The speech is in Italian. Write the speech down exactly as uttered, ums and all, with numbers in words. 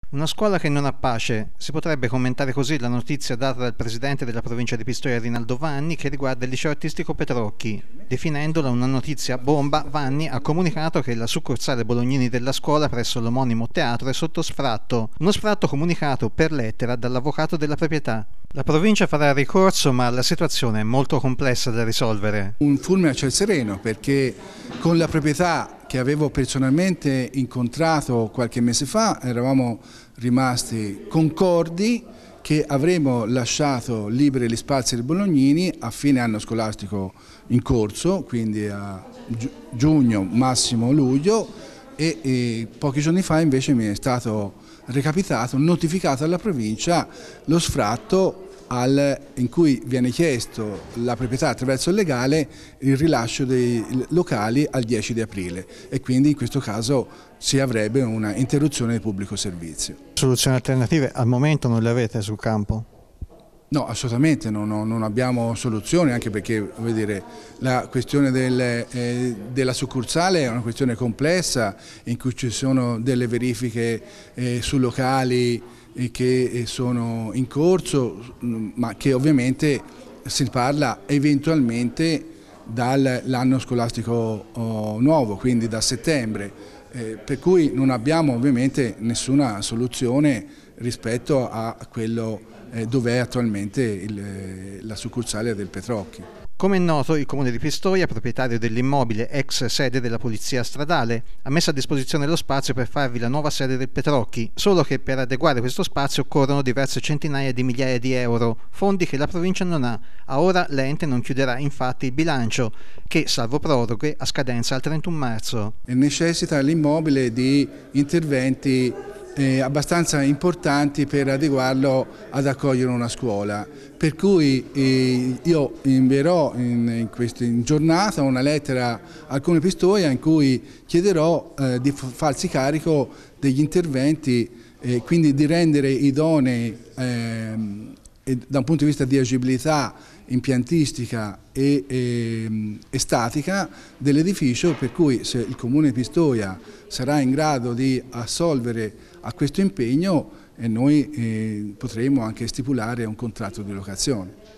Una scuola che non ha pace. Si potrebbe commentare così la notizia data dal presidente della provincia di Pistoia Rinaldo Vanni che riguarda il liceo artistico Petrocchi. Definendola una notizia bomba, Vanni ha comunicato che la succursale Bolognini della scuola presso l'omonimo teatro è sotto sfratto. Uno sfratto comunicato per lettera dall'avvocato della proprietà. La provincia farà ricorso, ma la situazione è molto complessa da risolvere. Un fulmine a ciel sereno, perché con la proprietà che avevo personalmente incontrato qualche mese fa eravamo rimasti concordi che avremmo lasciato liberi gli spazi dei Bolognini a fine anno scolastico in corso, quindi a giugno, massimo luglio, e, e pochi giorni fa invece mi è stato recapitato, notificato alla provincia lo sfratto al, in cui viene chiesto la proprietà attraverso il legale il rilascio dei locali al dieci di aprile e quindi in questo caso si avrebbe una interruzione del pubblico servizio. Soluzioni alternative al momento non le avete sul campo? No, assolutamente non, non abbiamo soluzioni, anche perché vuol dire, la questione del, eh, della succursale è una questione complessa in cui ci sono delle verifiche eh, su locali eh, che sono in corso, ma che ovviamente si parla eventualmente dall'anno scolastico oh, nuovo, quindi da settembre, eh, per cui non abbiamo ovviamente nessuna soluzione rispetto a quello dove è attualmente il, la succursale del Petrocchi. Come è noto, il Comune di Pistoia, proprietario dell'immobile ex sede della Polizia Stradale, ha messo a disposizione lo spazio per farvi la nuova sede del Petrocchi, solo che per adeguare questo spazio occorrono diverse centinaia di migliaia di euro, fondi che la provincia non ha. A ora l'ente non chiuderà infatti il bilancio, che, salvo proroghe, ha scadenza al trentuno marzo. E necessita l'immobile di interventi Eh, abbastanza importanti per adeguarlo ad accogliere una scuola, per cui eh, io invierò in, in, questa, in giornata una lettera al Comune Pistoia in cui chiederò eh, di farsi carico degli interventi, eh, quindi di rendere idonei eh, e, da un punto di vista di agibilità impiantistica e, e, e statica dell'edificio, per cui se il Comune di Pistoia sarà in grado di assolvere a questo impegno, eh, noi eh, potremo anche stipulare un contratto di locazione.